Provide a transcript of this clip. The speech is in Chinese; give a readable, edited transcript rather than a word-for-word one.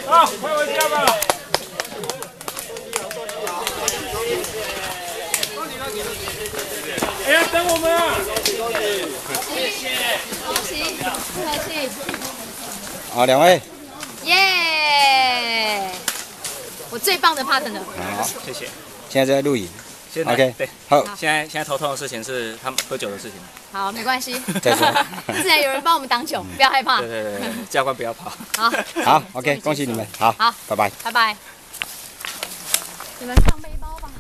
好，快回家吧。哎呀，等我们啊！ 谢谢，恭喜，客气。 好，两位。 耶！我最棒的 partner。 好， 谢谢。 现在在录影。 现在 OK， 对， 好。 现在头痛的事情是他们喝酒的事情。 好，没关系。 再说。 自然有人帮我们挡酒，不要害怕。 对，教官不要跑。 好。 好 ，OK，恭喜你们。好， 好， 拜拜。 拜拜。你们上杯。